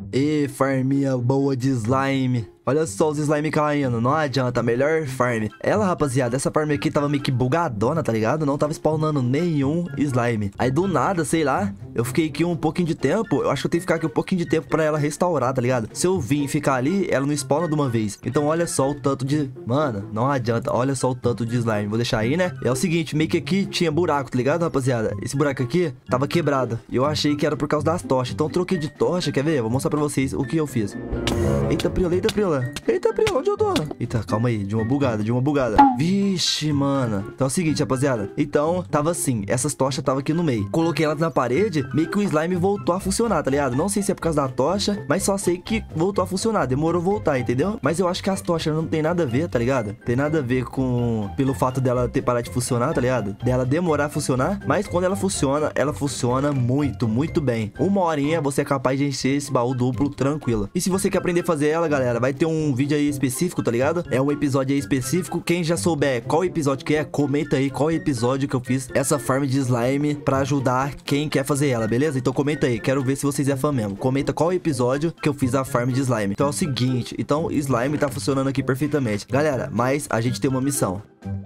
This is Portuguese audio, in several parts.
E farminha boa de slime. Olha só os slime caindo, não adianta, melhor farm. Ela, rapaziada, essa farm aqui tava meio que bugadona, tá ligado? Não tava spawnando nenhum slime. Aí do nada, sei lá, eu fiquei aqui um pouquinho de tempo. Eu acho que eu tenho que ficar aqui um pouquinho de tempo pra ela restaurar, tá ligado? Se eu vir e ficar ali, ela não spawna de uma vez. Então olha só o tanto de... Mano, não adianta, olha só o tanto de slime. Vou deixar aí, né? É o seguinte, meio que aqui tinha buraco, tá ligado, rapaziada? Esse buraco aqui tava quebrado. E eu achei que era por causa das tochas. Então eu troquei de tocha, quer ver? Eu vou mostrar pra vocês o que eu fiz. Eita, priola, eita, priola. Eita, priola, onde eu tô? Eita, calma aí, de uma bugada, de uma bugada. Vixe, mano. Então é o seguinte, rapaziada. Então, tava assim, essas tochas tava aqui no meio. Coloquei elas na parede, meio que o slime voltou a funcionar, tá ligado? Não sei se é por causa da tocha, mas só sei que voltou a funcionar. Demorou voltar, entendeu? Mas eu acho que as tochas não tem nada a ver, tá ligado? Tem nada a ver com... Pelo fato dela ter parado de funcionar, tá ligado? Dela demorar a funcionar. Mas quando ela funciona muito, muito bem. Uma horinha você é capaz de encher esse baú duplo tranquilo. E se você quer aprender a fazer ela, galera, vai ter um vídeo aí específico, tá ligado? É um episódio aí específico. Quem já souber qual episódio que é, comenta aí qual episódio que eu fiz essa farm de slime pra ajudar quem quer fazer ela, beleza? Então comenta aí, quero ver se vocês é fã mesmo. Comenta qual episódio que eu fiz a farm de slime. Então é o seguinte, então slime tá funcionando aqui perfeitamente. Galera, mas a gente tem uma missão.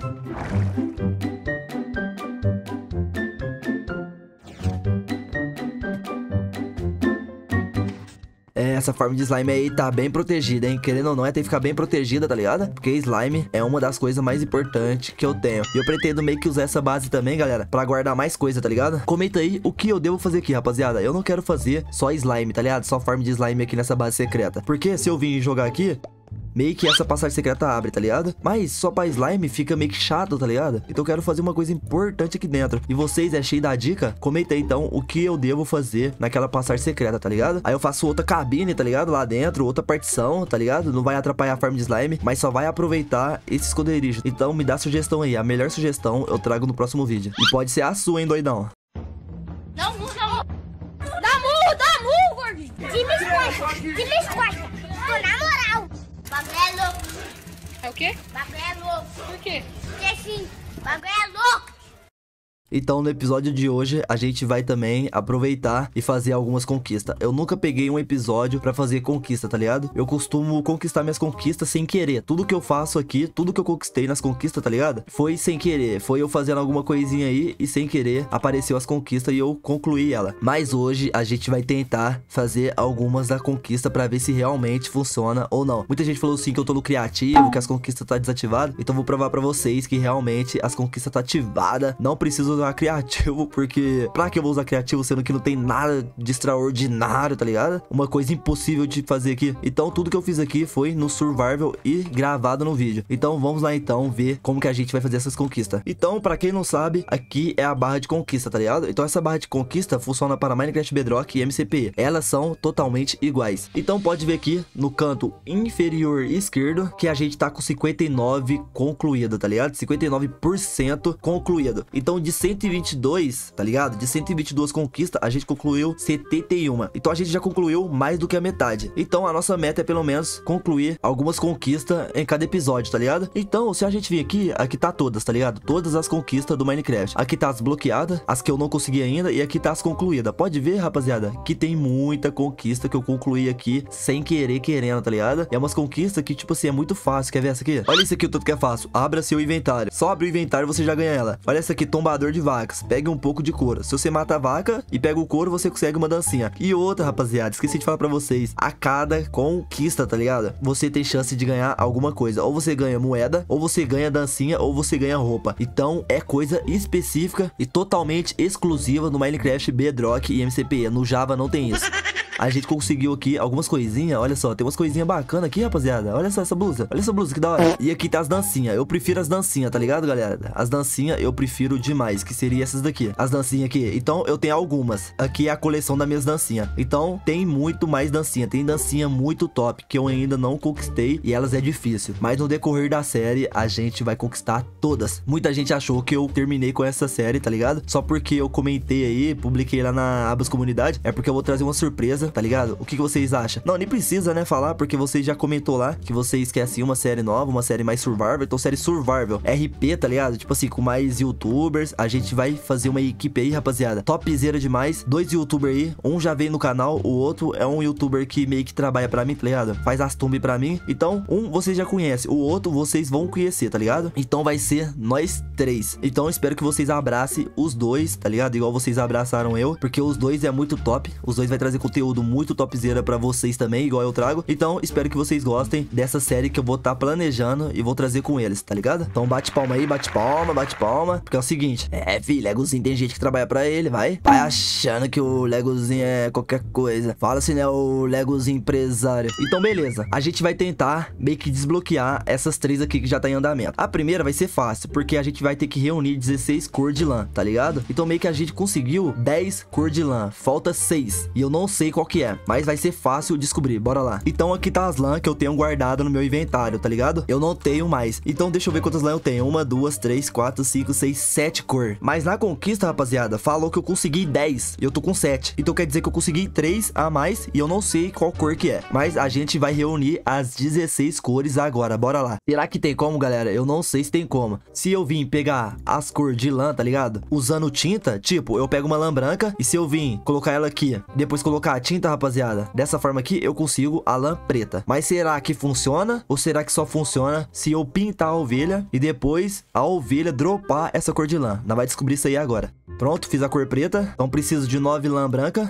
Essa farm de slime aí tá bem protegida, hein? Querendo ou não, tem que ficar bem protegida, tá ligado? Porque slime é uma das coisas mais importantes que eu tenho. E eu pretendo meio que usar essa base também, galera, pra guardar mais coisa, tá ligado? Comenta aí o que eu devo fazer aqui, rapaziada. Eu não quero fazer só slime, tá ligado? Só farm de slime aqui nessa base secreta. Porque se eu vir jogar aqui... meio que essa passagem secreta abre, tá ligado? Mas só pra slime fica meio que chato, tá ligado? Então eu quero fazer uma coisa importante aqui dentro. E vocês, é cheio da dica? Comenta aí, então, o que eu devo fazer naquela passagem secreta, tá ligado? Aí eu faço outra cabine, tá ligado? Lá dentro, outra partição, tá ligado? Não vai atrapalhar a farm de slime, mas só vai aproveitar esse esconderijo. Então me dá sugestão aí. A melhor sugestão eu trago no próximo vídeo. E pode ser a sua, hein, doidão? Dá murro, gordinho. Que me esquarta. Na moral. Bagulho é louco. É o quê? Bagulho é louco. Por quê? Porque assim, bagulho é louco. Então no episódio de hoje a gente vai também aproveitar e fazer algumas conquistas. Eu nunca peguei um episódio pra fazer conquista, tá ligado? Eu costumo conquistar minhas conquistas sem querer. Tudo que eu faço aqui, tudo que eu conquistei nas conquistas, tá ligado? Foi sem querer, foi eu fazendo alguma coisinha aí e sem querer apareceu as conquistas e eu concluí ela. Mas hoje a gente vai tentar fazer algumas da conquista pra ver se realmente funciona ou não. Muita gente falou assim que eu tô no criativo, que as conquistas tá desativado. Então vou provar pra vocês que realmente as conquistas tá ativada. Não preciso usar criativo, porque pra que eu vou usar criativo sendo que não tem nada de extraordinário, tá ligado? Uma coisa impossível de fazer aqui. Então tudo que eu fiz aqui foi no survival e gravado no vídeo. Então vamos lá então ver como que a gente vai fazer essas conquistas. Então pra quem não sabe, aqui é a barra de conquista, tá ligado? Então essa barra de conquista funciona para Minecraft Bedrock e MCP. Elas são totalmente iguais. Então pode ver aqui no canto inferior esquerdo que a gente tá com 59 concluído, tá ligado? 59% concluído. Então de 122, tá ligado? De 122 conquistas, a gente concluiu 71. Então a gente já concluiu mais do que a metade. Então a nossa meta é pelo menos concluir algumas conquistas em cada episódio, tá ligado? Então se a gente vir aqui, aqui tá todas, tá ligado? Todas as conquistas do Minecraft. Aqui tá as bloqueadas, as que eu não consegui ainda, e aqui tá as concluídas. Pode ver, rapaziada, que tem muita conquista que eu concluí aqui sem querer, querendo, tá ligado? E é umas conquistas que, tipo assim, é muito fácil. Quer ver essa aqui? Olha isso aqui, o tanto que é fácil. Abra seu inventário. Só abre o inventário e você já ganha ela. Olha essa aqui, tombador de vacas. Pegue um pouco de couro. Se você mata a vaca e pega o couro, você consegue uma dancinha. E outra, rapaziada, esqueci de falar pra vocês. A cada conquista, tá ligado? Você tem chance de ganhar alguma coisa. Ou você ganha moeda, ou você ganha dancinha, ou você ganha roupa. Então é coisa específica e totalmente exclusiva no Minecraft Bedrock e MCP. No Java não tem isso. A gente conseguiu aqui algumas coisinhas. Olha só, tem umas coisinhas bacanas aqui, rapaziada. Olha só essa blusa. Olha essa blusa, que da hora. E aqui tá as dancinhas. Eu prefiro as dancinhas, tá ligado, galera? As dancinhas eu prefiro demais, que seria essas daqui. As dancinhas aqui. Então eu tenho algumas. Aqui é a coleção das minhas dancinhas. Então tem muito mais dancinha. Tem dancinha muito top que eu ainda não conquistei e elas é difícil. Mas no decorrer da série a gente vai conquistar todas. Muita gente achou que eu terminei com essa série, tá ligado? Só porque eu comentei aí, publiquei lá na abas comunidade. É porque eu vou trazer uma surpresa beleza? Tá ligado? O que vocês acham? Não, nem precisa, né, falar, porque vocês já comentou lá que vocês querem, assim, uma série nova, uma série mais survival. Então, série survival, RP, tá ligado? Tipo assim, com mais youtubers. A gente vai fazer uma equipe aí, rapaziada. Topzera demais. 2 youtubers aí. Um já veio no canal, o outro é um youtuber que meio que trabalha pra mim, tá ligado? Faz as thumb pra mim. Então, um vocês já conhecem, o outro vocês vão conhecer, tá ligado? Então vai ser nós 3. Então, espero que vocês abracem os 2, tá ligado? Igual vocês abraçaram eu, porque os 2 é muito top. Os 2 vai trazer conteúdo muito topzera pra vocês também, igual eu trago. Então, espero que vocês gostem dessa série que eu vou estar planejando e vou trazer com eles, tá ligado? Então, bate palma aí, bate palma. Porque é o seguinte, filho, Legozinho tem gente que trabalha pra ele, vai achando que o Legozinho é qualquer coisa. Fala assim, né, o Legozinho empresário. Então, beleza. A gente vai tentar meio que desbloquear essas 3 aqui que já tá em andamento. A primeira vai ser fácil, porque a gente vai ter que reunir 16 cor de lã, tá ligado? Então, meio que a gente conseguiu 10 cor de lã. Falta 6. E eu não sei qual que é, mas vai ser fácil descobrir. Bora lá. Então, aqui tá as lã que eu tenho guardado no meu inventário, tá ligado? Eu não tenho mais. Então, deixa eu ver quantas lã eu tenho. 1, 2, 3, 4, 5, 6, 7 cor. Mas na conquista, rapaziada, falou que eu consegui 10 e eu tô com 7. Então quer dizer que eu consegui 3 a mais e eu não sei qual cor que é. Mas a gente vai reunir as 16 cores agora. Bora lá. Será que tem como, galera? Eu não sei se tem como. Se eu vim pegar as cores de lã, tá ligado? Usando tinta, tipo, eu pego uma lã branca e se eu vim colocar ela aqui, depois colocar a tinta, rapaziada, dessa forma aqui, eu consigo a lã preta. Mas será que funciona? Ou será que só funciona se eu pintar a ovelha e depois a ovelha dropar essa cor de lã? Nós vai descobrir isso aí agora. Pronto, fiz a cor preta. Então preciso de 9 lã branca.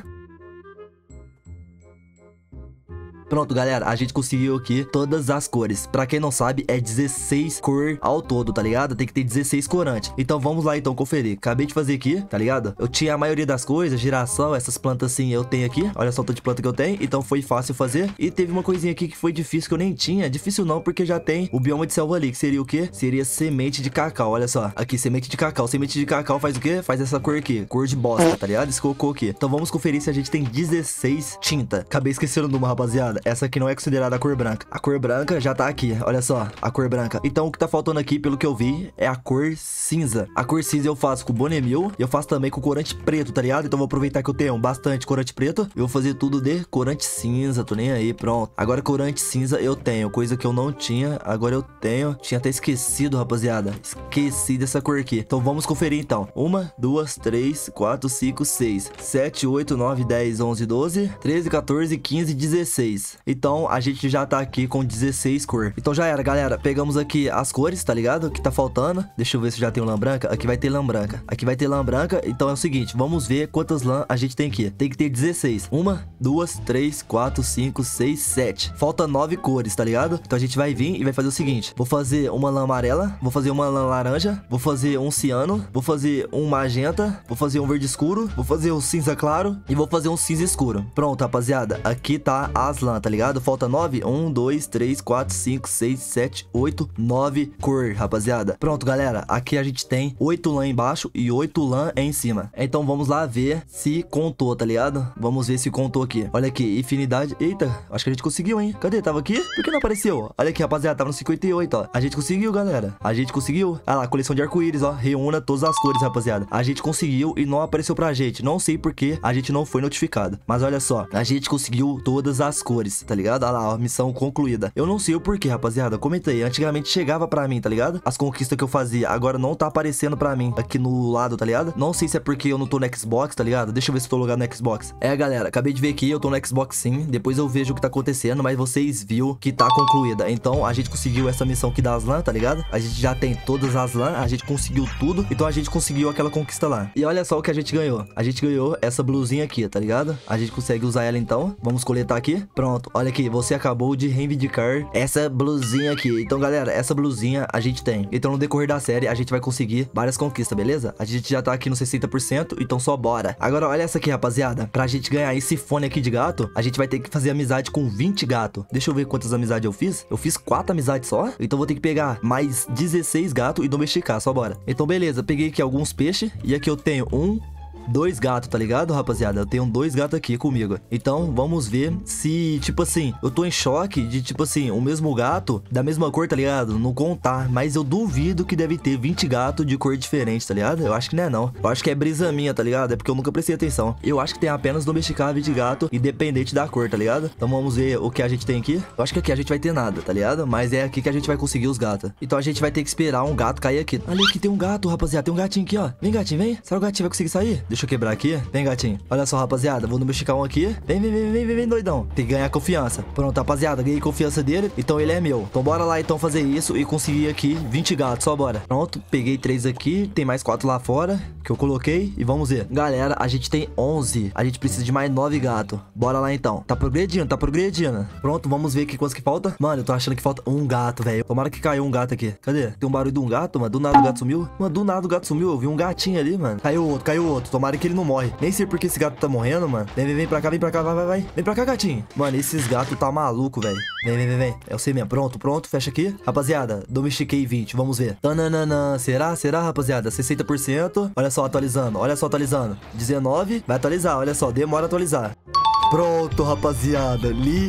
Pronto, galera, a gente conseguiu aqui todas as cores. Pra quem não sabe, é 16 cor ao todo, tá ligado? Tem que ter 16 corantes. Então vamos lá, então, conferir. Acabei de fazer aqui, tá ligado? Eu tinha a maioria das coisas, girassol, essas plantas assim eu tenho aqui. Olha só o tanto de planta que eu tenho. Então foi fácil fazer. E teve uma coisinha aqui que foi difícil, que eu nem tinha. Difícil não, porque já tem o bioma de selva ali, que seria o quê? Seria semente de cacau, olha só. Aqui, semente de cacau. Semente de cacau faz o quê? Faz essa cor aqui, cor de bosta, tá ligado? Esse cocô aqui. Então vamos conferir se a gente tem 16 tinta. Acabei esquecendo de uma, rapaziada. Essa aqui não é considerada a cor branca. A cor branca já tá aqui, olha só, a cor branca. Então o que tá faltando aqui, pelo que eu vi, é a cor cinza. A cor cinza eu faço com Bonemil e eu faço também com corante preto, tá ligado? Então vou aproveitar que eu tenho bastante corante preto e vou fazer tudo de corante cinza, tô nem aí, pronto. Agora corante cinza eu tenho, coisa que eu não tinha, agora eu tenho. Tinha até esquecido, rapaziada. Esqueci dessa cor aqui. Então vamos conferir então. 1, 2, 3, 4, 5, 6, 7, 8, 9, 10, 11, 12, 13, 14, 15, 16. Então a gente já tá aqui com 16 cor. Então já era, galera. Pegamos aqui as cores, tá ligado? Que tá faltando. Deixa eu ver se já tem lã branca. Aqui vai ter lã branca. Aqui vai ter lã branca. Então é o seguinte, vamos ver quantas lã a gente tem aqui. Tem que ter 16. 1, 2, 3, 4, 5, 6, 7. Falta 9 cores, tá ligado? Então a gente vai vir e vai fazer o seguinte. Vou fazer uma lã amarela. Vou fazer uma lã laranja. Vou fazer um ciano. Vou fazer um magenta. Vou fazer um verde escuro. Vou fazer um cinza claro. E vou fazer um cinza escuro. Pronto, rapaziada. Aqui tá as lã, tá ligado? Falta 9. 1, 2, 3, 4, 5, 6, 7, 8, 9 cor, rapaziada. Pronto, galera. Aqui a gente tem 8 lã embaixo e 8 lã em cima. Então vamos lá ver se contou, tá ligado? Vamos ver se contou aqui. Olha aqui, infinidade. Eita, acho que a gente conseguiu, hein? Cadê? Tava aqui? Por que não apareceu? Olha aqui, rapaziada. Tava no 58, ó. A gente conseguiu, galera. A gente conseguiu. Ah lá, coleção de arco-íris, ó. Reúna todas as cores, rapaziada. A gente conseguiu e não apareceu pra gente. Não sei por que a gente não foi notificado. Mas olha só, a gente conseguiu todas as cores, tá ligado? Olha lá, ó. Missão concluída. Eu não sei o porquê, rapaziada. Comenta aí. Antigamente chegava pra mim, tá ligado? As conquistas que eu fazia. Agora não tá aparecendo pra mim aqui no lado, tá ligado? Não sei se é porque eu não tô no Xbox, tá ligado? Deixa eu ver se eu tô logado no Xbox. É, galera. Acabei de ver aqui. Eu tô no Xbox sim. Depois eu vejo o que tá acontecendo. Mas vocês viu que tá concluída. Então a gente conseguiu essa missão aqui das lã, tá ligado? A gente já tem todas as lã. A gente conseguiu tudo. Então a gente conseguiu aquela conquista lá. E olha só o que a gente ganhou. A gente ganhou essa blusinha aqui, tá ligado? A gente consegue usar ela então. Vamos coletar aqui. Pronto. Olha aqui. Você acabou de reivindicar essa blusinha aqui. Então, galera, essa blusinha a gente tem. Então, no decorrer da série, a gente vai conseguir várias conquistas, beleza? A gente já tá aqui no 60%, então só bora. Agora, olha essa aqui, rapaziada. Pra gente ganhar esse fone aqui de gato, a gente vai ter que fazer amizade com 20 gatos. Deixa eu ver quantas amizades eu fiz. Eu fiz 4 amizades só. Então, vou ter que pegar mais 16 gatos e domesticar, só bora. Então, beleza. Peguei aqui alguns peixes. E aqui eu tenho 1, 2 gatos, tá ligado, rapaziada? Eu tenho 2 gatos aqui comigo. Então, vamos ver se, tipo assim, eu tô em choque de, tipo assim, o mesmo gato da mesma cor, tá ligado? Não contar. Mas eu duvido que deve ter 20 gatos de cor diferente, tá ligado? Eu acho que não é não. Eu acho que é brisa minha, tá ligado? É porque eu nunca prestei atenção. Eu acho que tem apenas domesticável de gato, independente da cor, tá ligado? Então vamos ver o que a gente tem aqui. Eu acho que aqui a gente vai ter nada, tá ligado? Mas é aqui que a gente vai conseguir os gatos. Então a gente vai ter que esperar um gato cair aqui. Ali aqui tem um gato, rapaziada. Tem um gatinho aqui, ó. Vem, gatinho, vem. Será que o gatinho vai conseguir sair? Deixa eu quebrar aqui. Vem, gatinho. Olha só, rapaziada. Vou domesticar um aqui. Vem, doidão. Tem que ganhar confiança. Pronto, rapaziada. Ganhei confiança dele. Então ele é meu. Então bora lá, então, fazer isso e conseguir aqui 20 gatos. Só bora. Pronto. Peguei 3 aqui. Tem mais 4 lá fora que eu coloquei. E vamos ver. Galera, a gente tem 11. A gente precisa de mais 9 gatos. Bora lá, então. Tá progredindo, tá progredindo. Pronto, vamos ver aqui quantos que falta. Mano, eu tô achando que falta um gato, velho. Tomara que caiu um gato aqui. Cadê? Tem um barulho de um gato, mano. Do nada o gato sumiu. Mano, do nada o gato sumiu. Eu vi um gatinho ali, mano. Caiu outro. Tomara que ele não morre. Nem sei por que esse gato tá morrendo, mano. Vem pra cá. Vai. Vem pra cá, gatinho. Mano, esses gatos tá maluco, velho. Vem. É você mesmo. Pronto. Fecha aqui. Rapaziada, domestiquei 20. Vamos ver. Tananana. Será, rapaziada? 60%. Olha só, atualizando. 19. Vai atualizar. Olha só, demora a atualizar. Pronto, rapaziada,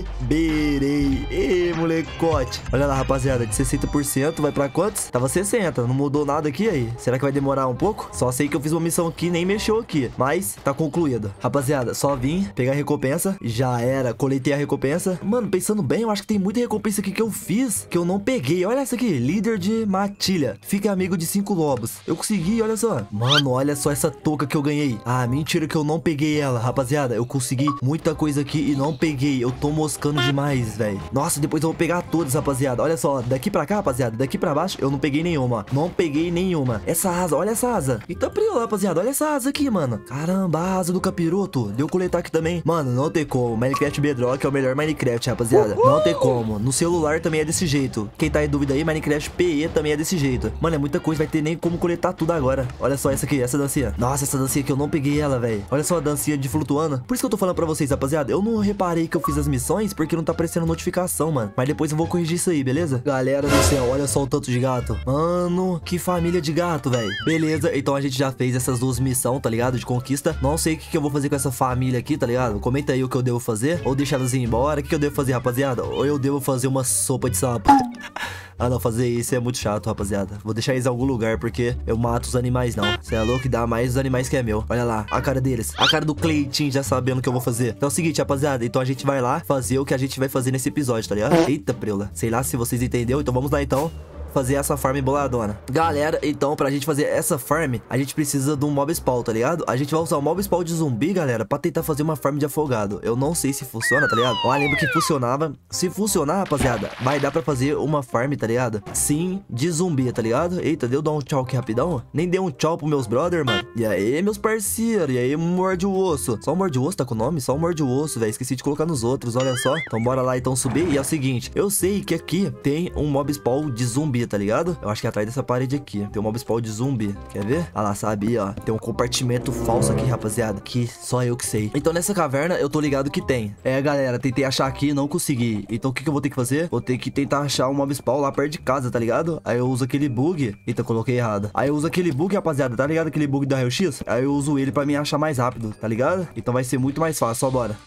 liberei. Ê, molecote. Olha lá, rapaziada, de 60% vai pra quantos? Tava 60, não mudou nada aqui aí. Será que vai demorar um pouco? Só sei que eu fiz uma missão aqui, nem mexeu aqui, mas tá concluída. Rapaziada, só vim pegar a recompensa. Já era, coletei a recompensa. Mano, pensando bem, eu acho que tem muita recompensa aqui que eu fiz, que eu não peguei. Olha essa aqui, líder de matilha. Fica amigo de 5 lobos. Eu consegui, olha só. Mano, olha só essa touca que eu ganhei. Ah, mentira que eu não peguei ela, rapaziada. Eu consegui muita coisa aqui e não peguei. Eu tô moscando demais, velho. Nossa, depois eu vou pegar todas, rapaziada. Olha só, daqui pra cá, rapaziada, daqui pra baixo, eu não peguei nenhuma. Não peguei nenhuma. Essa asa, olha essa asa. Eita, priola, rapaziada, olha essa asa aqui, mano. Caramba, a asa do capiroto. Deu coletar aqui também. Mano, não tem como. Minecraft Bedrock é o melhor Minecraft, rapaziada. Não tem como. No celular também é desse jeito. Quem tá em dúvida aí, Minecraft PE também é desse jeito. Mano, é muita coisa, vai ter nem como coletar tudo agora. Olha só essa aqui, essa dancinha. Nossa, essa dancinha aqui eu não peguei ela, velho. Olha só a dancinha de flutuando. Por isso que eu tô falando pra vocês, rapaziada. Eu não reparei que eu fiz as missões porque não tá aparecendo notificação, mano. Mas depois eu vou corrigir isso aí, beleza? Galera do céu, olha só o tanto de gato. Mano, que família de gato, velho. Beleza, então a gente já fez essas 2 missões, tá ligado? De conquista. Não sei o que eu vou fazer com essa família aqui, tá ligado? Comenta aí o que eu devo fazer. Ou deixar elas ir embora. O que eu devo fazer, rapaziada? Ou eu devo fazer uma sopa de sapo. Ah, não, fazer isso é muito chato, rapaziada. Vou deixar eles em algum lugar, porque eu mato os animais, não. Você é louco, que dá mais os animais que é meu. Olha lá, a cara deles. A cara do Cleitinho já sabendo o que eu vou fazer. Então é o seguinte, rapaziada. Então a gente vai lá fazer o que a gente vai fazer nesse episódio, tá ligado? Eita, preula. Sei lá se vocês entenderam. Então vamos lá, então. Fazer essa farm boladona. Galera, então pra gente fazer essa farm, a gente precisa de um mob spawn, tá ligado? A gente vai usar o mob spawn de zumbi, galera, pra tentar fazer uma farm de afogado. Eu não sei se funciona, tá ligado? Ó, lembra que funcionava. Se funcionar, rapaziada, vai dar pra fazer uma farm, tá ligado? Sim, de zumbi, tá ligado? Eita, deu dar um tchau aqui rapidão. Nem deu um tchau pros meus brother, mano. E aí, meus parceiros? E aí, morde o osso? Só o morde o osso tá com o nome? Só o morde o osso, velho. Esqueci de colocar nos outros, olha só. Então bora lá, então, subir. E é o seguinte, eu sei que aqui tem um mob spawn de zumbi, tá ligado? Eu acho que é atrás dessa parede aqui tem um mob spawn de zumbi. Quer ver? Ah lá, sabia, ó. Tem um compartimento falso aqui, rapaziada, que só eu que sei. Então nessa caverna eu tô ligado que tem. É, galera, tentei achar aqui, não consegui. Então o que eu vou ter que fazer? Vou ter que tentar achar um mob spawn lá perto de casa, tá ligado? Aí eu uso aquele bug. Eita, coloquei errado. Aí eu uso aquele bug, rapaziada, tá ligado? Aquele bug da RX. Aí eu uso ele pra me achar mais rápido, tá ligado? Então vai ser muito mais fácil, só bora.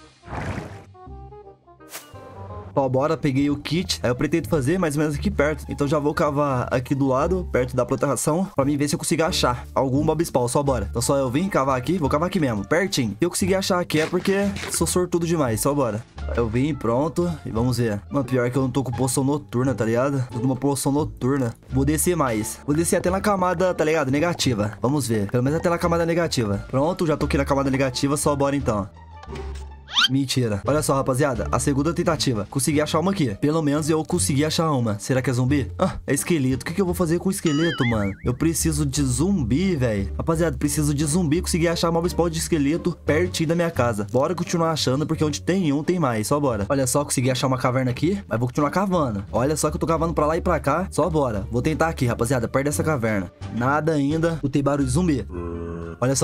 Ó, bora, peguei o kit. Aí eu pretendo fazer mais ou menos aqui perto. Então já vou cavar aqui do lado, perto da plantação, pra mim ver se eu consigo achar algum mob spawn, só bora. Então só eu vim cavar aqui, vou cavar aqui mesmo, pertinho. Se eu conseguir achar aqui é porque sou sortudo demais, só bora. Eu vim, pronto, e vamos ver. Mano, pior que eu não tô com poção noturna, tá ligado? Tô com uma poção noturna. Vou descer mais. Vou descer até na camada, tá ligado? Negativa. Vamos ver, pelo menos até na camada negativa. Pronto, já tô aqui na camada negativa, só bora então. Mentira. Olha só, rapaziada, a segunda tentativa. Consegui achar uma aqui. Pelo menos eu consegui achar uma. Será que é zumbi? Ah, é esqueleto. O que eu vou fazer com o esqueleto, mano? Eu preciso de zumbi, velho. Rapaziada, preciso de zumbi. Consegui achar mob spawn de esqueleto pertinho da minha casa. Bora continuar achando, porque onde tem um, tem mais. Só bora. Olha só, consegui achar uma caverna aqui, mas vou continuar cavando. Olha só que eu tô cavando pra lá e pra cá. Só bora. Vou tentar aqui, rapaziada, perto dessa caverna. Nada ainda. Tem barulho de zumbi. Olha só.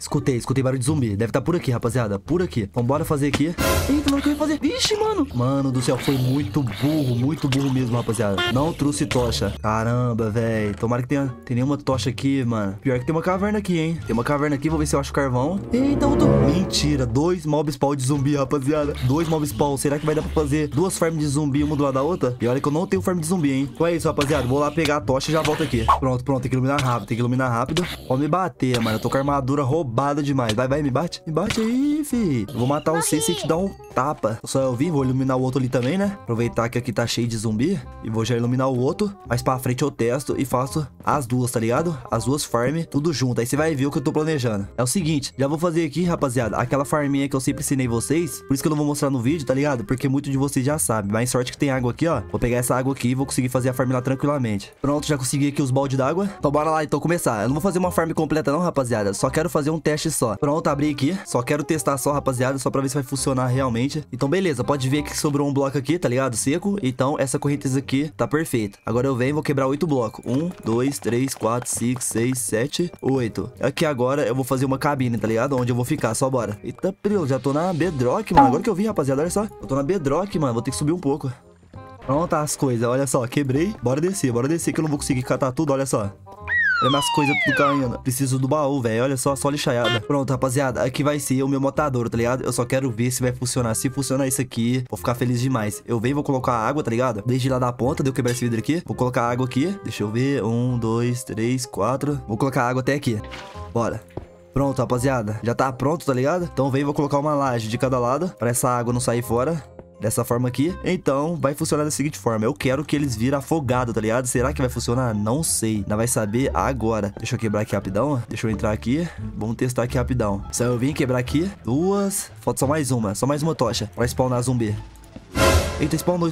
Escutei barulho de zumbi. Deve estar por aqui, rapaziada. Por aqui. Então bora fazer aqui. Eita, mano, o que eu ia fazer? Vixe, mano. Mano do céu, foi muito burro mesmo, rapaziada. Não trouxe tocha. Caramba, velho. Tomara que tem nenhuma tocha aqui, mano. Pior que tem uma caverna aqui, hein. Tem uma caverna aqui, vou ver se eu acho carvão. Eita, mentira, 2 mob spawn de zumbi, rapaziada. 2 mob spawn. Será que vai dar pra fazer 2 farms de zumbi, uma do lado da outra? E olha que eu não tenho farm de zumbi, hein. Então é isso, rapaziada. Vou lá pegar a tocha e já volto aqui. Pronto. Tem que iluminar rápido. Pode me bater, mano. Eu tô com a armadura roubada demais. Vai, me bate. Me bate aí, fi. Eu vou matar você se te dar um tapa. Só eu vim, vou iluminar o outro ali também, né? Aproveitar que aqui tá cheio de zumbi. E vou já iluminar o outro. Mais pra frente eu testo e faço as duas, tá ligado? As duas farm, tudo junto. Aí você vai ver o que eu tô planejando. É o seguinte, já vou fazer aqui, rapaziada, aquela farminha que eu sempre ensinei vocês. Por isso que eu não vou mostrar no vídeo, tá ligado? Porque muito de vocês já sabem. Mas sorte que tem água aqui, ó. Vou pegar essa água aqui e vou conseguir fazer a farm lá tranquilamente. Pronto, já consegui aqui os baldes d'água. Então bora lá, então começar. Eu não vou fazer uma farm completa não, rapaziada. Só quero fazer um teste só. Pronto, abri aqui. Só quero testar só, rapaziada. Só pra ver se vai funcionar realmente. Então beleza, pode ver que sobrou um bloco aqui, tá ligado? Seco. Então essa correnteza aqui tá perfeita. Agora eu venho e vou quebrar 8 blocos. 1, 2, 3, 4, 5, 6, 7, 8. Aqui agora eu vou fazer uma cabine, tá ligado? Onde eu vou ficar, só bora. Eita, prilo, já tô na bedrock, mano. Agora que eu vi, rapaziada, olha só. Eu tô na bedrock, mano. Vou ter que subir um pouco. Pronto, as coisas, olha só. Quebrei. Bora descer que eu não vou conseguir catar tudo, olha só. Olha minhas coisas tudo caindo. Preciso do baú, velho. Olha só lixaiada. Pronto, rapaziada. Aqui vai ser o meu matadouro, tá ligado? Eu só quero ver se vai funcionar. Se funcionar isso aqui, vou ficar feliz demais. Eu venho e vou colocar água, tá ligado? Desde lá da ponta, de eu quebrar esse vidro aqui. Vou colocar água aqui. Deixa eu ver. 1, 2, 3, 4. Vou colocar água até aqui. Bora. Pronto, rapaziada. Já tá pronto, tá ligado? Então vem, vou colocar uma laje de cada lado pra essa água não sair fora. Dessa forma aqui. Então, vai funcionar da seguinte forma. Eu quero que eles virem afogado, tá ligado? Será que vai funcionar? Não sei. Ainda vai saber agora. Deixa eu quebrar aqui rapidão. Deixa eu entrar aqui. Vamos testar aqui rapidão. Só eu vim quebrar aqui. 2. Falta só mais uma. Só mais uma tocha. Pra spawnar zumbi. Eita, spawnou.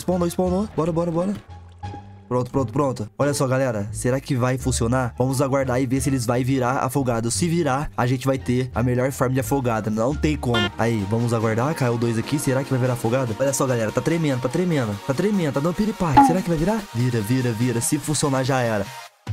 Bora. Pronto. Olha só, galera. Será que vai funcionar? Vamos aguardar e ver se eles vão virar afogados. Se virar, a gente vai ter a melhor farm de afogada. Não tem como. Aí, vamos aguardar. Caiu 2 aqui. Será que vai virar afogado? Olha só, galera. Tá tremendo. Tá dando piripaque. Será que vai virar? Vira. Se funcionar, já era.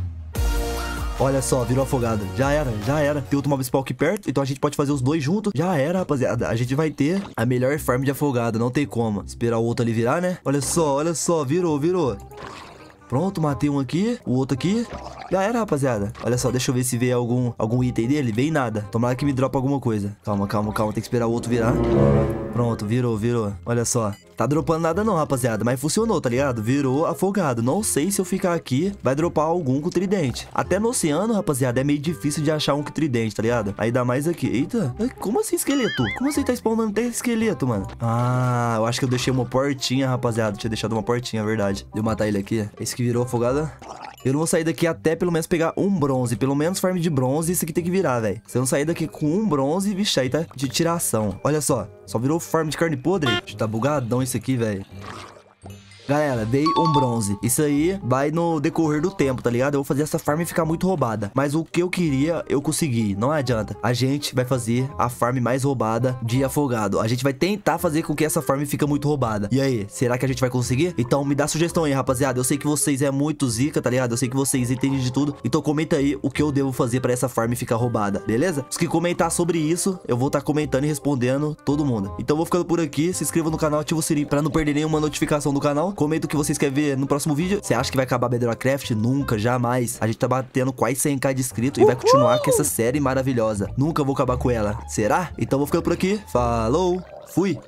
Olha só, virou afogado. Já era. Tem outro mob spawn aqui perto, então a gente pode fazer os dois juntos. Já era, rapaziada. A gente vai ter a melhor farm de afogado. Não tem como. Esperar o outro ali virar, né? Olha só. Virou. Pronto, matei um aqui, o outro aqui. Já era, rapaziada. Olha só, deixa eu ver se veio algum item dele. Veio nada. Tomara que me dropa alguma coisa. Calma. Tem que esperar o outro virar. Pronto, virou. Olha só. Tá dropando nada não, rapaziada. Mas funcionou, tá ligado? Virou afogado. Não sei se eu ficar aqui, vai dropar algum com tridente. Até no oceano, rapaziada, é meio difícil de achar um com tridente, tá ligado? Aí dá mais aqui. Eita. Como assim, esqueleto? Como assim tá spawnando até esqueleto, mano? Ah, eu acho que eu deixei uma portinha, rapaziada. Tinha deixado uma portinha, é verdade. Deixa eu matar ele aqui. Esse que virou afogado. Eu não vou sair daqui até pelo menos pegar um bronze. Pelo menos farm de bronze, isso aqui tem que virar, velho. Se eu não sair daqui com um bronze, vixe, aí tá de tiração. Olha só, só virou farm de carne podre. Tá bugadão isso aqui, velho. Galera, veio um bronze. Isso aí vai no decorrer do tempo, tá ligado? Eu vou fazer essa farm ficar muito roubada. Mas o que eu queria, eu consegui. Não adianta. A gente vai fazer a farm mais roubada de afogado. A gente vai tentar fazer com que essa farm fique muito roubada. E aí, será que a gente vai conseguir? Então me dá sugestão aí, rapaziada. Eu sei que vocês é muito zica, tá ligado? Eu sei que vocês entendem de tudo. Então comenta aí o que eu devo fazer pra essa farm ficar roubada, beleza? Os que comentar sobre isso, eu vou estar comentando e respondendo todo mundo. Então eu vou ficando por aqui. Se inscreva no canal, ativa o sininho pra não perder nenhuma notificação do canal. Comenta o que vocês querem ver no próximo vídeo. Você acha que vai acabar Bedrock Craft? Nunca, jamais. A gente tá batendo quase 100k de inscritos e vai continuar com essa série maravilhosa. Nunca vou acabar com ela. Será? Então vou ficando por aqui. Falou, fui.